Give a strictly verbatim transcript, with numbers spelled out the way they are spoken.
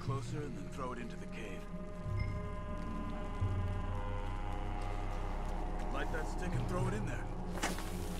closer and then throw it into the cave. Light that stick and throw it in there.